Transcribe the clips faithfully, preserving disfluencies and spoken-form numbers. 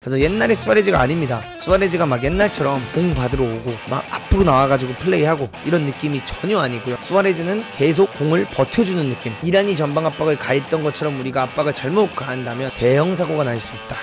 그래서 옛날에 수아레즈가 아닙니다. 수아레즈가 막 옛날처럼 공 받으러 오고 막 앞으로 나와가지고 플레이하고 이런 느낌이 전혀 아니고요. 수아레즈는 계속 공을 버텨주는 느낌. 이란이 전방 압박을 가했던 것처럼 우리가 압박을 잘못 가한다면 대형 사고가 날 수 있다.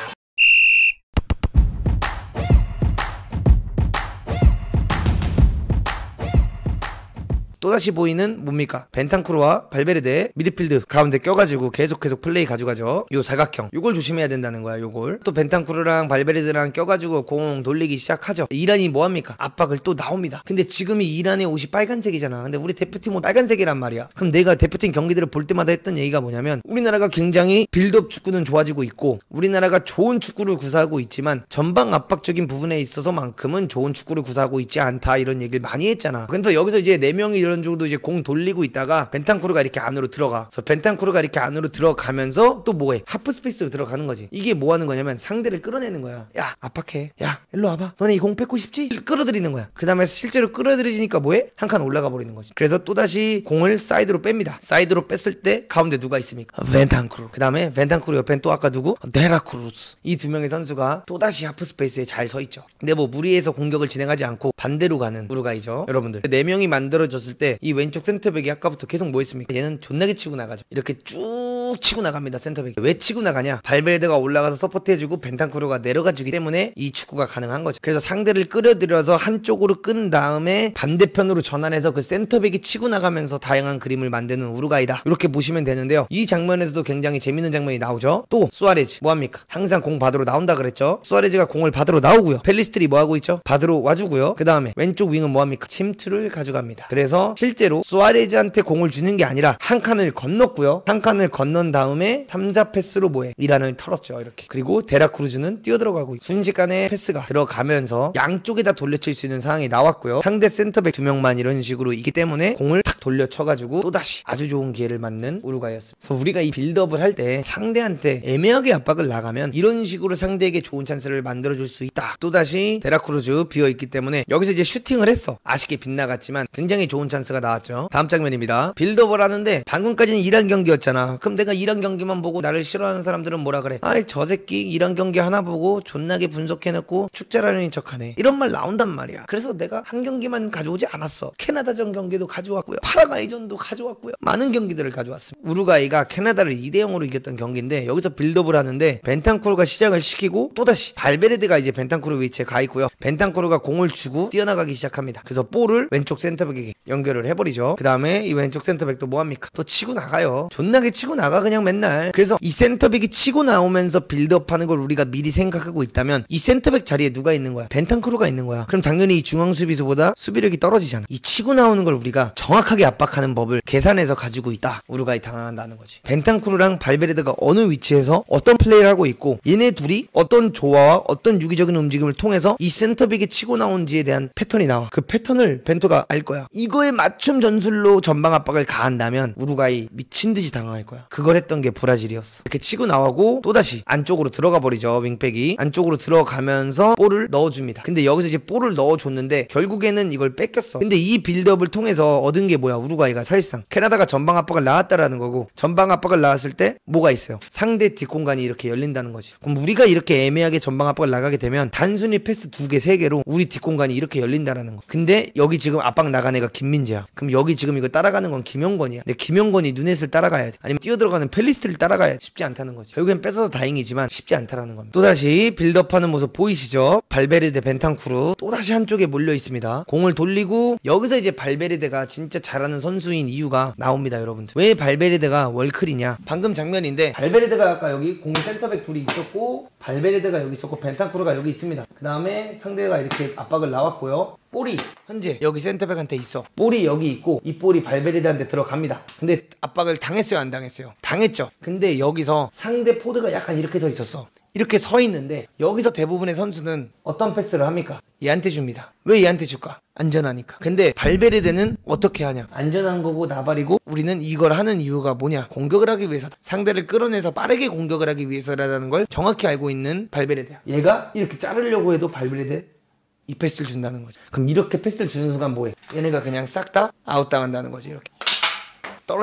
또다시 보이는 뭡니까? 벤탄쿠르와 발베르데 미드필드 가운데 껴가지고 계속 계속 플레이 가져가죠. 요 사각형 요걸 조심해야 된다는 거야. 요걸 또 벤탄쿠르랑 발베르데랑 껴가지고 공 돌리기 시작하죠. 이란이 뭐합니까? 압박을 또 나옵니다. 근데 지금이 이란의 옷이 빨간색이잖아. 근데 우리 대표팀 옷 빨간색이란 말이야. 그럼 내가 대표팀 경기들을 볼 때마다 했던 얘기가 뭐냐면 우리나라가 굉장히 빌드업 축구는 좋아지고 있고 우리나라가 좋은 축구를 구사하고 있지만 전방 압박적인 부분에 있어서만큼은 좋은 축구를 구사하고 있지 않다 이런 얘기를 많이 했잖아. 근데 여기서 이제 네 명이 이런 정도 이제 공 돌리고 있다가 벤탄쿠르가 이렇게 안으로 들어가. 그래서 벤탄쿠르가 이렇게 안으로 들어가면서 또 뭐해? 하프 스페이스로 들어가는 거지. 이게 뭐 하는 거냐면 상대를 끌어내는 거야. 야 압박해. 야 일로 와봐. 너네 이 공 뺏고 싶지? 끌어들이는 거야. 그 다음에 실제로 끌어들이니까 뭐해? 한 칸 올라가 버리는 거지. 그래서 또다시 공을 사이드로 뺍니다. 사이드로 뺐을 때 가운데 누가 있습니까? 벤탄쿠르. 그 다음에 벤탄쿠르 옆엔 또 아까 누구? 데라크루스. 이 두 명의 선수가 또다시 하프 스페이스에 잘 서 있죠. 근데 뭐 무리해서 공격을 진행하지 않고 반대로 가는 우루과이죠. 여러분들 네 명이 만들어졌을 때 이 왼쪽 센터백이 아까부터 계속 뭐 했습니까? 얘는 존나게 치고 나가죠. 이렇게 쭉 치고 나갑니다. 센터백이. 왜 치고 나가냐? 발베르데가 올라가서 서포트해주고 벤탄쿠르가 내려가주기 때문에 이 축구가 가능한 거죠. 그래서 상대를 끌어들여서 한쪽으로 끈 다음에 반대편으로 전환해서 그 센터백이 치고 나가면서 다양한 그림을 만드는 우루과이다. 이렇게 보시면 되는데요. 이 장면에서도 굉장히 재밌는 장면이 나오죠. 또 수아레즈 뭐합니까? 항상 공 받으러 나온다 그랬죠. 수아레즈가 공을 받으러 나오고요. 펠리스트리 뭐하고 있죠? 받으러 와주고요. 그 다음에 왼쪽 윙은 뭐합니까? 침투를 가져갑니다. 그래서 실제로 수아레즈한테 공을 주는 게 아니라 한 칸을 건넜고요. 한 칸을 건넌 다음에 삼자 패스로 뭐해? 이란을 털었죠. 이렇게. 그리고 데라크루즈는 뛰어들어가고 순식간에 패스가 들어가면서 양쪽에다 돌려칠 수 있는 상황이 나왔고요. 상대 센터백 두 명만 이런 식으로 있기 때문에 공을 탁 돌려쳐가지고 또다시 아주 좋은 기회를 맞는 우루과이였습니다. 그래서 우리가 이 빌드업을 할 때 상대한테 애매하게 압박을 나가면 이런 식으로 상대에게 좋은 찬스를 만들어줄 수 있다. 또다시 데라크루즈 비어있기 때문에 여기서 이제 슈팅을 했어. 아쉽게 빗나갔지만 굉장히 좋은 찬스가 나왔죠. 다음 장면입니다. 빌드업을 하는데 방금까지는 이란 경기였잖아. 그럼 내가 이란 경기만 보고 나를 싫어하는 사람들은 뭐라 그래? 아이 저 새끼 이란 경기 하나 보고 존나게 분석해놓고 축제라는 척하네. 이런 말 나온단 말이야. 그래서 내가 한 경기만 가져오지 않았어. 캐나다전 경기도 가져왔고요. 파라과이전도 가져왔고요. 많은 경기들을 가져왔습니다. 우루과이가 캐나다를 이 대 영으로 이겼던 경기인데 여기서 빌드업을 하는데 벤탄쿠르가 시작을 시키고 또다시 발베르데가 이제 벤탄쿠르 위치에 가 있고요. 벤탄쿠르가 공을 주고 뛰어나가기 시작합니다. 그래서 볼을 왼쪽 센터백에게 연결을 해버리죠. 그 다음에 이 왼쪽 센터백도 뭐합니까? 또 치고 나가요. 존나게 치고 나가 그냥 맨날. 그래서 이 센터백이 치고 나오면서 빌드업하는 걸 우리가 미리 생각하고 있다면 이 센터백 자리에 누가 있는 거야? 벤탄쿠르가 있는 거야. 그럼 당연히 이 중앙 수비수보다 수비력이 떨어지잖아. 이 치고 나오는 걸 우리가 정확하게 압박하는 법을 계산해서 가지고 있다. 우루과이 당한다는 거지. 벤탄쿠르랑 발베르데가 어느 위치에서 어떤 플레이를 하고 있고 얘네 둘이 어떤 조화와 어떤 유기적인 움직임을 통해서 이 센터백이 치고 나온지에 대한 패턴이 나와. 그 패턴을 벤토가 알 거야. 이거에 맞춤 전술로 전방 압박을 가한다면 우루과이 미친듯이 당할 거야. 그걸 했던 게 브라질이었어. 이렇게 치고 나오고 또다시 안쪽으로 들어가 버리죠. 윙백이 안쪽으로 들어가면서 볼을 넣어줍니다. 근데 여기서 이제 볼을 넣어줬는데 결국에는 이걸 뺏겼어. 근데 이 빌드업을 통해서 얻은 게 뭐야? 우루과이가 사실상 캐나다가 전방 압박을 나왔다라는 거고 전방 압박을 나왔을 때 뭐가 있어요? 상대 뒷공간이 이렇게 열린다는 거지. 그럼 우리가 이렇게 애매하게 전방 압박을 나가게 되면 단순히 패스 두 개, 세 개로 우리 뒷공간이 이렇게 열린다라는 거. 근데 여기 지금 압박 나간 애가 김민재야. 그럼 여기 지금 이거 따라가는 건 김영건이야. 근데 김영건이 누넷을 따라가야 돼. 아니면 뛰어들어가는 펠리스트를 따라가야 돼. 쉽지 않다는 거지. 결국엔 뺏어서 다행이지만 쉽지 않다라는 겁니다. 또다시 빌드업하는 모습 보이시죠? 발베르데 벤탄쿠르 또다시 한쪽에 몰려 있습니다. 공을 돌리고 여기서 이제 발베르데가 진짜 잘하는 선수인 이유가 나옵니다. 여러분들. 왜 발베르데가 월클이냐? 방금 장면인데 발베르데가 아까 여기 공 센터백 둘이 있었고 발베르데가 여기 있었고 벤탄쿠르가 여기 있습니다. 그 다음에 상대가 이렇게 압박을 나왔고요. 볼이 현재 여기 센터백한테 있어. 볼이 여기 있고 이 볼이 발베르데한테 들어갑니다. 근데 압박을 당했어요? 안 당했어요? 당했죠. 근데 여기서 상대 포드가 약간 이렇게 서 있었어. 이렇게 서 있는데 여기서 대부분의 선수는 어떤 패스를 합니까? 얘한테 줍니다. 왜 얘한테 줄까? 안전하니까. 근데 발베르데는 어떻게 하냐? 안전한 거고 나발이고 우리는 이걸 하는 이유가 뭐냐? 공격을 하기 위해서다. 상대를 끌어내서 빠르게 공격을 하기 위해서라는 걸 정확히 알고 있는 발베르데야. 얘가 이렇게 자르려고 해도 발베르데 이 패스를 준다는 거지. 그럼 이렇게 패스를 주는 순간 뭐해? 얘네가 그냥 싹 다 아웃당한다는 거지. 이렇게 떨어지잖아.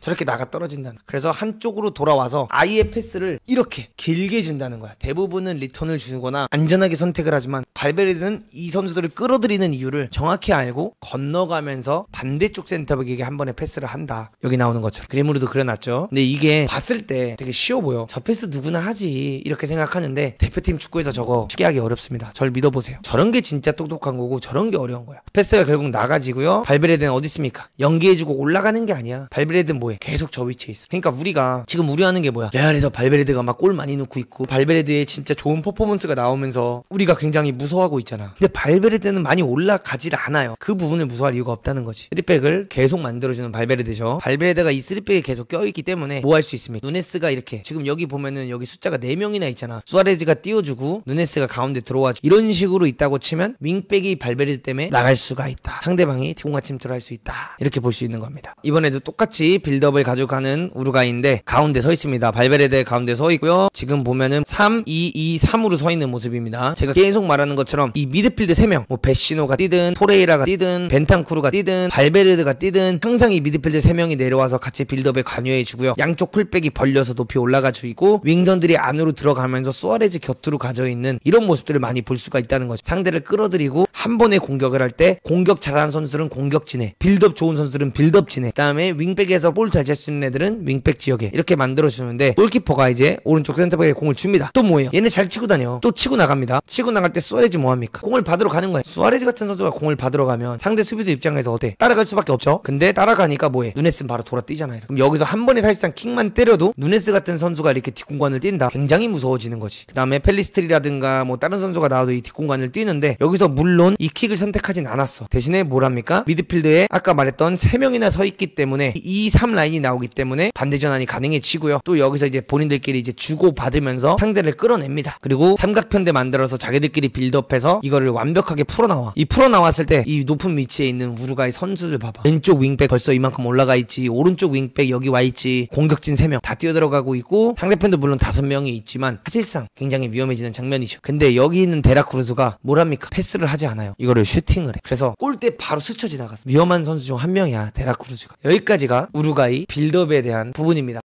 저렇게 나가 떨어진다는. 그래서 한쪽으로 돌아와서 아예 패스를 이렇게 길게 준다는 거야. 대부분은 리턴을 주거나 안전하게 선택을 하지만 발베르데는 이 선수들을 끌어들이는 이유를 정확히 알고 건너가면서 반대쪽 센터백에게 한 번에 패스를 한다. 여기 나오는 것처럼 그림으로도 그려놨죠. 근데 이게 봤을 때 되게 쉬워 보여. 저 패스 누구나 하지 이렇게 생각하는데 대표팀 축구에서 저거 쉽게 하기 어렵습니다. 절 믿어보세요. 저런 게 진짜 똑똑한 거고 저런 게 어려운 거야. 패스가 결국 나가지고요. 발베르데는 어디 있습니까? 연계해주고 올라가는 게 아니야. 발베르데는 뭐해? 계속 저 위치에 있어. 그러니까 우리가 지금 우려하는 게 뭐야? 레알에서 발베르데가 막 골 많이 넣고 있고 발베르데의 진짜 좋은 퍼포먼스가 나오면서 우리가 굉장히 무서워하고 있잖아. 근데 발베르데는 많이 올라가질 않아요. 그 부분을 무서워할 이유가 없다는 거지. 쓰리백을 계속 만들어주는 발베르데죠. 발베르데가 이 쓰리백에 계속 껴있기 때문에 뭐 할 수 있습니까? 누네스가 이렇게 지금 여기 보면은 여기 숫자가 네 명이나 있잖아. 수아레즈가 띄워주고 누네스가 가운데 들어와주고 이런 식으로 있다고 치면 윙백이 발베르데 때문에 나갈 수가 있다. 상대방이 뒷공간 침투를 할 수 있다. 이렇게 볼 수 있는 겁니다. 이번에도 똑같이 빌드업을 가져가는 우루과이인데 가운데 서 있습니다. 발베르데 가운데 서 있고요. 지금 보면은 삼 이 이 삼으로 서 있는 모습입니다. 제가 계속 말하는 것처럼 이 미드필드 세 명 뭐 베시노가 뛰든 토레이라가 뛰든 벤탄쿠르가 뛰든 발베르데가 뛰든 항상 이 미드필드 세 명이 내려와서 같이 빌드업에 관여해주고요. 양쪽 풀백이 벌려서 높이 올라가주고 윙선들이 안으로 들어가면서 수아레즈 곁으로 가져있는 이런 모습들을 많이 볼 수가 있다는 거죠. 상대를 끌어들이고 한 번에 공격을 할 때 공격 잘하는 선수들은 공격 진해, 빌드업 좋은 선수들은 빌드업 진해, 그 다음에 윙백에서 볼 잘 찰 수 있는 애들은 윙백 지역에 이렇게 만들어주는데 골키퍼가 이제 오른쪽 센터백에 공을 줍니다. 또 뭐예요? 얘네 잘 치고 다녀. 또 치고 나갑니다. 치고 나갈 때 수아레즈 뭐합니까? 공을 받으러 가는 거야. 수아레즈 같은 선수가 공을 받으러 가면 상대 수비수 입장에서 어때? 따라갈 수밖에 없죠. 근데 따라가니까 뭐해? 누네스는 바로 돌아 뛰잖아요. 그럼 여기서 한 번에 사실상 킥만 때려도 누네스 같은 선수가 이렇게 뒷공간을 뛴다. 굉장히 무서워지는 거지. 그 다음에 펠리스트리라든가 뭐 다른 선수가 나와도 이 뒷공간을 뛰는데 여기서 물론 이 킥을 선택하진 않았어. 대신에 뭐랍니까? 미드필드에 아까 말했던 세 명이나 서 있기 때문에 이 삼 라인이 나오기 때문에 반대 전환이 가능해지고요. 또 여기서 이제 본인들끼리 이제 주고 받으면서 상대를 끌어냅니다. 그리고 삼각편대 만들어서 자기들끼리 빌드업해서 이거를 완벽하게 풀어나와. 이 풀어나왔을 때 이 높은 위치에 있는 우루과이 선수들 봐봐. 왼쪽 윙백 벌써 이만큼 올라가 있지. 오른쪽 윙백 여기 와 있지. 공격진 세 명 다 뛰어들어가고 있고 상대편도 물론 다섯 명이 있지만 사실상 굉장히 위험해지는 장면이죠. 근데 여기 있는 데라크루즈가 뭐랍니까? 패스를 하지 않아요. 이거를 슈팅을 해. 그래서 골대 바로 스쳐 지나갔어. 위험한 선수 중 한 명이야 데라크루즈가. 여기까지가 우루과이 빌드업에 대한 부분입니다.